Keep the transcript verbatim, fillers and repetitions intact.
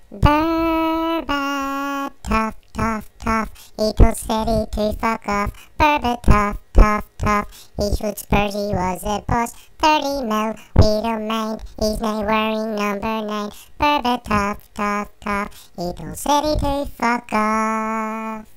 berbatov, tough, tough. He told Steady to fuck off. Berbatov, tough, tough. He shoots Spurs, he was a boss. thirty mil, we don't mind. He's not wearing number nine. Berbatov, tough, tough. He told Steady to fuck off.